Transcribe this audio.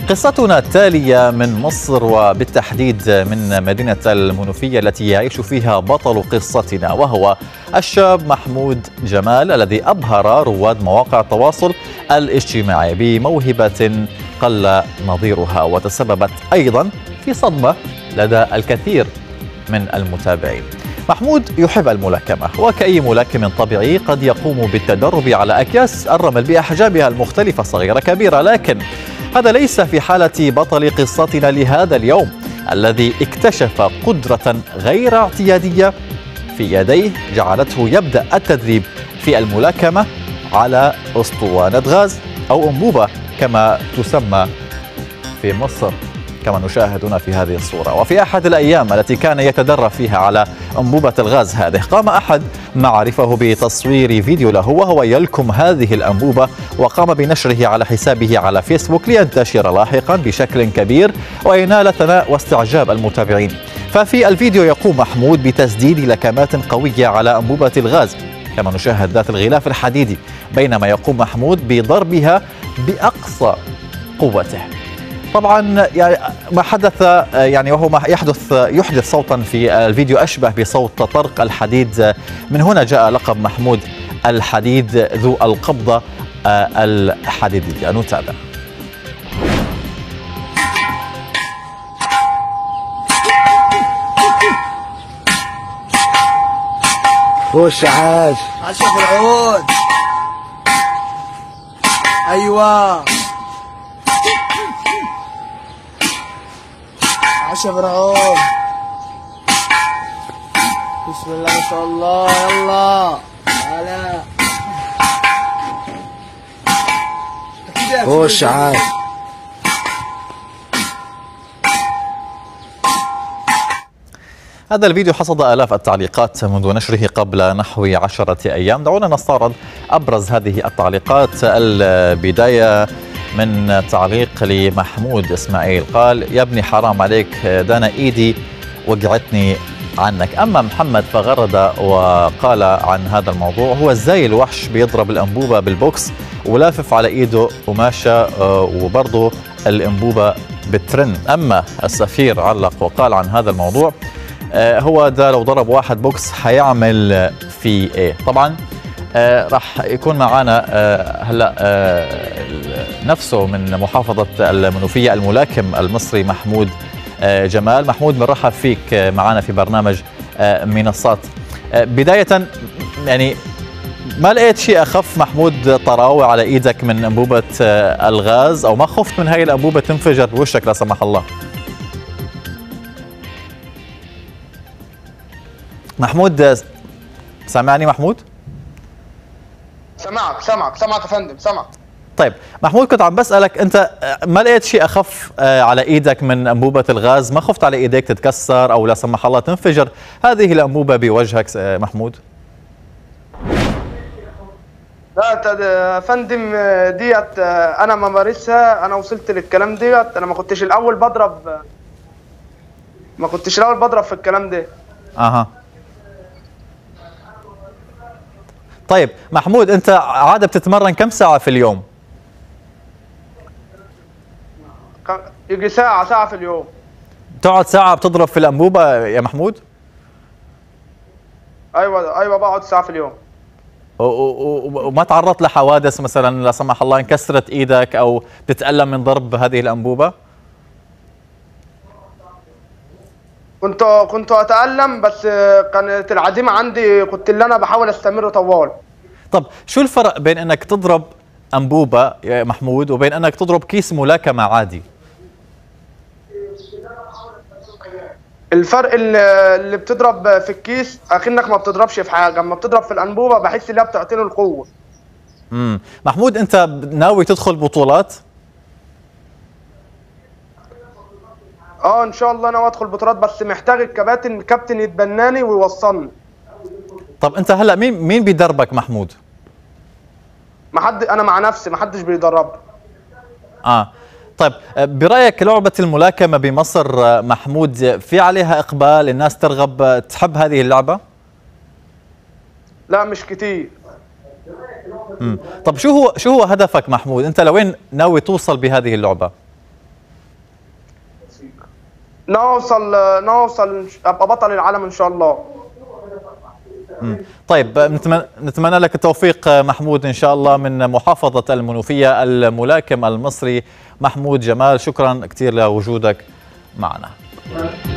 قصتنا التالية من مصر وبالتحديد من مدينة المنوفية التي يعيش فيها بطل قصتنا، وهو الشاب محمود جمال الذي أبهر رواد مواقع التواصل الاجتماعي بموهبة قل نظيرها وتسببت أيضا في صدمة لدى الكثير من المتابعين. محمود يحب الملاكمة، وكأي ملاكم طبيعي قد يقوم بالتدرب على أكياس الرمل بأحجامها المختلفة صغيرة كبيرة، لكن هذا ليس في حالة بطل قصتنا لهذا اليوم الذي اكتشف قدرة غير اعتيادية في يديه جعلته يبدأ التدريب في الملاكمة على أسطوانة غاز أو أنبوبة كما تسمى في مصر كما نشاهد هنا في هذه الصورة. وفي أحد الأيام التي كان يتدرب فيها على أنبوبة الغاز هذه، قام أحد معارفه بتصوير فيديو له وهو يلكم هذه الأنبوبة، وقام بنشره على حسابه على فيسبوك لينتشر لاحقا بشكل كبير وينال ثناء واستعجاب المتابعين. ففي الفيديو يقوم محمود بتسديد لكمات قوية على أنبوبة الغاز كما نشاهد ذات الغلاف الحديدي، بينما يقوم محمود بضربها بأقصى قوته. طبعا يعني ما حدث وهو ما يحدث صوتا في الفيديو أشبه بصوت طرق الحديد، من هنا جاء لقب محمود الحديد ذو القبضة الحديدية. نتابع. خش عاش في العود. ايوه عشا فرعون. بسم الله ما شاء الله. يلا هلا خش عاش. هذا الفيديو حصد آلاف التعليقات منذ نشره قبل نحو 10 أيام. دعونا نستعرض أبرز هذه التعليقات. البداية من تعليق لمحمود إسماعيل، قال: يا ابني حرام عليك، ده أنا إيدي وقعتني عنك. أما محمد فغرد وقال عن هذا الموضوع: هو ازاي الوحش بيضرب الأنبوبة بالبوكس ولافف على إيده وماشى وبرضه الأنبوبة بترن. أما السفير علق وقال عن هذا الموضوع: هو ده لو ضرب واحد بوكس حيعمل في ايه؟ طبعا راح يكون معنا هلا نفسه من محافظة المنوفية الملاكم المصري محمود جمال. محمود، بنرحب فيك معنا في برنامج منصات. بداية يعني ما لقيت شيء أخف محمود طراوة على إيدك من أنبوبة الغاز، أو ما خفت من هاي الأنبوبة تنفجر بوشك لا سمح الله؟ محمود سامعني محمود؟ سمعك يا فندم، سمعك. طيب محمود، كنت عم بسألك، أنت ما لقيت شيء أخف على إيدك من أنبوبة الغاز؟ ما خفت على إيديك تتكسر أو لا سمح الله تنفجر هذه الأنبوبة بوجهك محمود؟ لا يا فندم، ديت أنا ما مارسها. أنا وصلت للكلام ديت. أنا ما كنتش الأول بضرب في الكلام ده. أها. طيب محمود، أنت عادة بتتمرن كم ساعة في اليوم؟ يجي ساعة في اليوم. تقعد ساعة بتضرب في الأنبوبة يا محمود؟ أيوة بقعد ساعة في اليوم. وما تعرضت لحوادث مثلا لا سمح الله انكسرت إيدك أو بتتألم من ضرب هذه الأنبوبة؟ كنت اتألم، بس كانت العزيمة عندي، كنت اللي انا بحاول استمر طوال. طب شو الفرق بين انك تضرب أنبوبة يا محمود وبين انك تضرب كيس ملاكمة عادي؟ الفرق اللي بتضرب في الكيس اكنك ما بتضربش في حاجة، اما بتضرب في الأنبوبة بحس ان هي بتعطيني القوة. محمود، انت ناوي تدخل بطولات؟ ان شاء الله انا ادخل بطولات، بس محتاج الكابتن يتبناني ويوصلني. طب انت هلا مين بيدربك محمود؟ انا مع نفسي، ما حدش بيدربني. طيب برايك لعبه الملاكمه بمصر محمود في عليها اقبال؟ الناس ترغب تحب هذه اللعبه؟ لا مش كتير. طب شو هو هدفك محمود؟ انت لوين ناوي توصل بهذه اللعبه؟ نوصل ابقى بطل العالم ان شاء الله. طيب نتمنى لك التوفيق محمود إن شاء الله من محافظة المنوفية، الملاكم المصري محمود جمال. شكرا كثير لوجودك معنا.